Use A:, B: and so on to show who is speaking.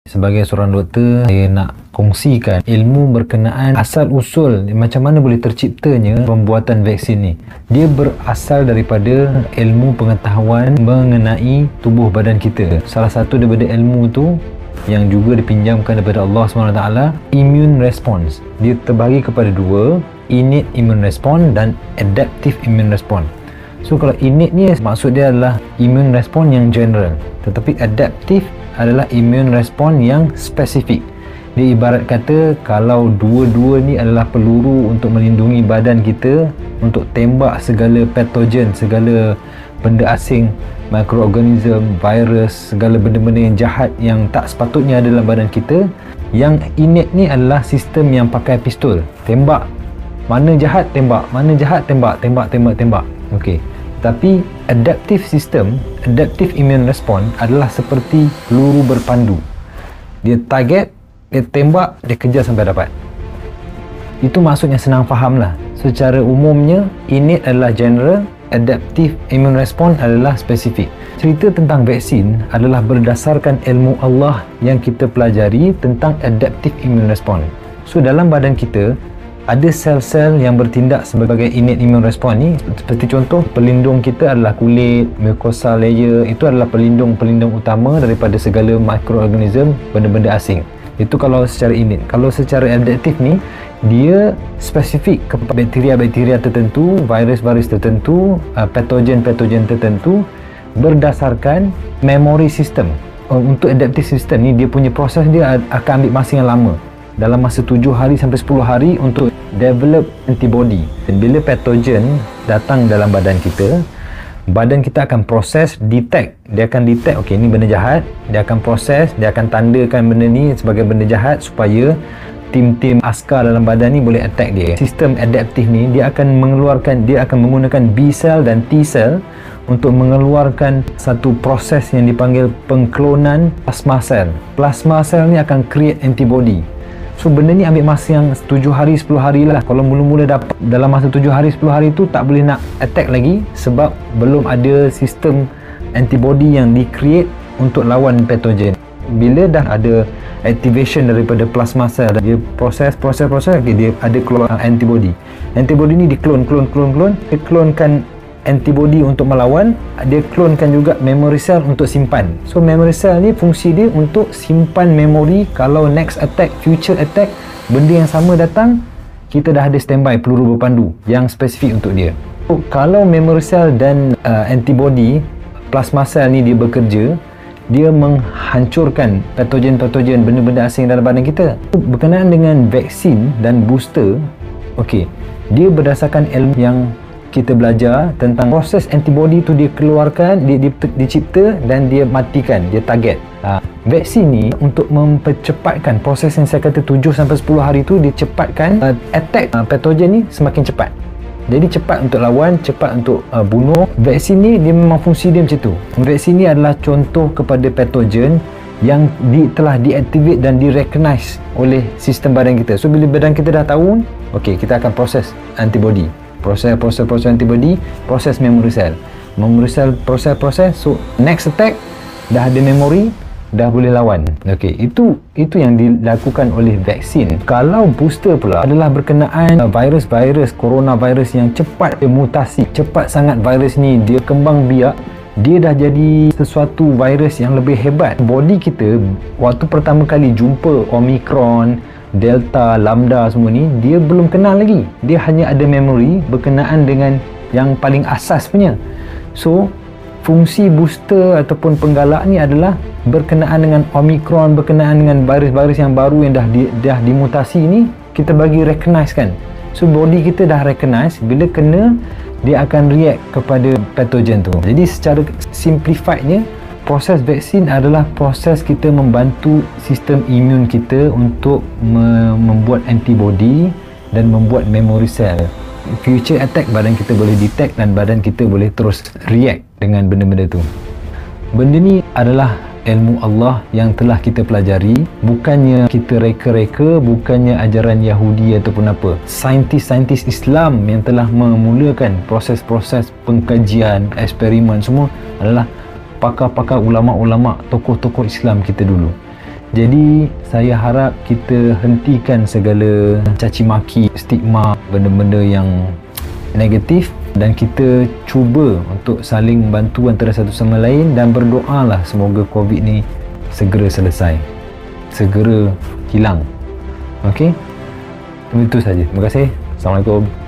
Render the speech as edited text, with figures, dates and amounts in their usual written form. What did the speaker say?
A: Sebagai seorang doktor, saya nak kongsikan ilmu berkenaan asal usul macam mana boleh terciptanya pembuatan vaksin ni. Dia berasal daripada ilmu pengetahuan mengenai tubuh badan kita. Salah satu daripada ilmu tu yang juga dipinjamkan daripada Allah SWT, immune response. Dia terbagi kepada dua, innate immune response dan adaptive immune response. So kalau innate ni maksud dia adalah immune response yang general, tetapi adaptive adalah immune response yang spesifik. Dia ibarat kata kalau dua-dua ni adalah peluru untuk melindungi badan kita untuk tembak segala patogen, segala benda asing, mikroorganism, virus, segala benda-benda yang jahat yang tak sepatutnya ada dalam badan kita. Yang innate ni adalah sistem yang pakai pistol, tembak, mana jahat tembak, mana jahat tembak, tembak. Okey. Tapi adaptive system, adaptive immune response adalah seperti peluru berpandu. Dia target, dia tembak, dia kejar sampai dapat. Itu maksudnya senang faham lah. Secara umumnya, innate adalah general, adaptive immune response adalah spesifik. Cerita tentang vaksin adalah berdasarkan ilmu Allah yang kita pelajari tentang adaptive immune response. So dalam badan kita ada sel-sel yang bertindak sebagai innate immune response ni. Seperti contoh, pelindung kita adalah kulit, mucosal layer. Itu adalah pelindung utama daripada segala mikroorganism, benda-benda asing. Itu kalau secara innate. Kalau secara adaptive ni, dia spesifik kepada bakteria-bakteria tertentu, virus-virus tertentu, patogen-patogen tertentu berdasarkan memory system. Untuk adaptive system ni, dia punya proses dia akan ambil masa yang lama, dalam masa 7 hari sampai 10 hari untuk develop antibody. Dan bila patogen datang dalam badan kita akan proses, detect. Dia akan detect, okey, ni benda jahat. Dia akan proses, dia akan tandakan benda ni sebagai benda jahat supaya tim-tim askar dalam badan ni boleh attack dia. Sistem adaptif ni dia akan menggunakan B cell dan T cell untuk mengeluarkan satu proses yang dipanggil pengklonan plasma cell. Plasma cell ni akan create antibody. So benda ni ambil masa yang 7 hari 10 hari lah. Kalau mula-mula dapat dalam masa 7 hari 10 hari tu tak boleh nak attack lagi sebab belum ada sistem antibody yang di-create untuk lawan patogen. Bila dah ada activation daripada plasma cell, dia proses, okay, dia ada keluar antibody. Antibody ni diklon, dia klonkan antibody untuk melawan, dia klonkan juga memory cell untuk simpan. So memory cell ni fungsi dia untuk simpan memori. Kalau next attack, future attack, benda yang sama datang, kita dah ada standby peluru berpandu yang spesifik untuk dia. So, kalau memory cell dan antibody, plasma cell ni dia bekerja, dia menghancurkan patogen-patogen, benda-benda asing dalam badan kita. Berkenaan dengan vaksin dan booster, okey, dia berdasarkan ilmu yang kita belajar tentang proses antibody tu dia keluarkan, dia dicipta dan dia matikan, dia target. Vaksin ni untuk mempercepatkan proses yang saya kata 7 sampai 10 hari tu, dia cepatkan attack patogen ni semakin cepat. Jadi cepat untuk lawan, cepat untuk bunuh. Vaksin ni dia memang fungsi dia macam tu. Vaksin ni adalah contoh kepada patogen yang telah diactivate dan direcognize oleh sistem badan kita. So bila badan kita dah tahu, okey, kita akan proses antibody. Proses antibody, proses memory cell, proses. So next attack dah ada memori, dah boleh lawan. Okey, itu yang dilakukan oleh vaksin. Kalau booster pula adalah berkenaan virus-virus, coronavirus yang cepat mutasi, cepat sangat virus ni dia kembang biak, dia dah jadi sesuatu virus yang lebih hebat. Body kita waktu pertama kali jumpa Omicron, Delta, Lambda semua ni, dia belum kenal lagi. Dia hanya ada memori berkenaan dengan yang paling asas punya. So fungsi booster ataupun penggalak ni adalah berkenaan dengan Omicron, berkenaan dengan virus-virus yang baru yang dah dimutasi ni, kita bagi recognize kan. So body kita dah recognize, bila kena dia akan react kepada patogen tu. Jadi secara simplifiednya, proses vaksin adalah proses kita membantu sistem imun kita untuk membuat antibody dan membuat memory cell. Future attack badan kita boleh detect dan badan kita boleh terus react dengan benda-benda tu. Benda ni adalah ilmu Allah yang telah kita pelajari, bukannya kita reka-reka, bukannya ajaran Yahudi ataupun apa. Saintis-saintis Islam yang telah memulakan proses-proses pengkajian, eksperimen semua adalah pakar-pakar ulama'-ulama', tokoh-tokoh Islam kita dulu. Jadi saya harap kita hentikan segala caci maki, stigma, benda-benda yang negatif, dan kita cuba untuk saling membantu antara satu sama lain dan berdoalah semoga COVID ni segera selesai, segera hilang. Okey, itu saja. Terima kasih. Assalamualaikum.